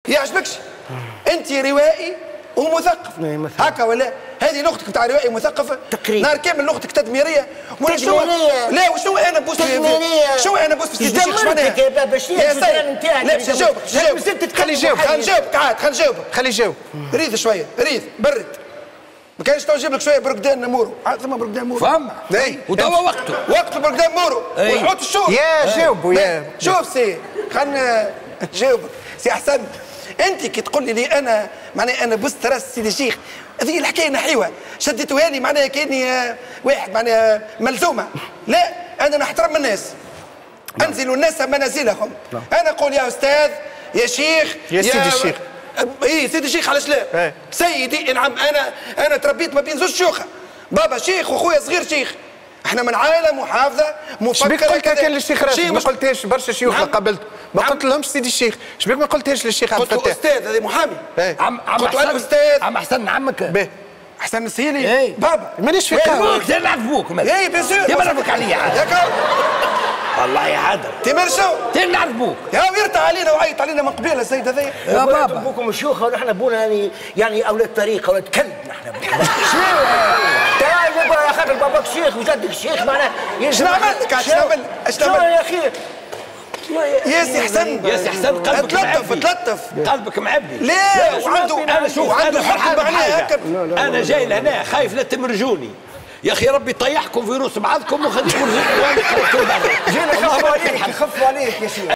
يعجبكش؟ انت روائي ومثقف هكا ولا؟ هذه لغتك نتاع روائي مثقف؟ تقريبا نهار كامل لغتك تدميريه. تدميريه لا وشنو انا بوس تدميريه شنو انا بوس في سيدي الشيخ؟ معناها يا بابا شنو الجدران نتاعك؟ لا باش نجاوبك خلي يجاوبك خلي نجاوبك خلي يجاوب. ريث شويه ريث برد. ما كانش تو نجيب لك شويه برقدان مورو. ثم برقدان مورو فما وتوا وقته وقت برقدان مورو ونحط الشوط. يا جاوبوا يا شوف سي خلنا نجاوبك سي احسن. انت كي تقول لي انا معناها انا بوست راس سيدي الشيخ هذه الحكايه نحيوها شديتوها لي معناها كاني واحد معناها ملزومه. لا انا نحترم الناس انزل الناس منازلهم. انا اقول يا استاذ يا شيخ يا سيدي الشيخ. اي سيدي الشيخ علاش لا؟ سيدي نعم انا تربيت ما بين زوج شيوخه بابا شيخ واخويا صغير شيخ. احنا من عائله محافظه مفكره. شبيك قلتها كان للشيخ راشد ما قلتهاش برشا شيوخ اللي قابلت ما قلت لهمش سيدي الشيخ. شبيك ما قلتهاش للشيخ عبد الفتاح؟ قلت استاذ هذا محامي. عم استاذ عم حسن عمك باهي حسن السهيلي بابا مانيش في قهوه. ابوك نعرف بوك اي بيان سور ديما نعرفك عليا ياك والله يا عادل تمر شو نعرف بوك يا ويرتع علينا وعيط علينا من قبيله السيد هذايا يا بابا ابوكم الشيوخ ونحن ابونا يعني اولاد طريقه اولاد كلب نحن. شنو؟ تعال يا خاطر باباك شيخ وجدك شيخ معناها شنو نعمل لك؟ شنو نعمل؟ شنو يا اخي؟ يا سي حسن يا سي حسن قلبك تلطف قلبك معبي. لا وعنده انا شوف عنده حق معناها هكا. انا جاي لهنا خايف لا تمرجوني يا اخي ربي يطيحكم في روس بعضكم وخليكم جينا نخفوا عليك يا شيخ.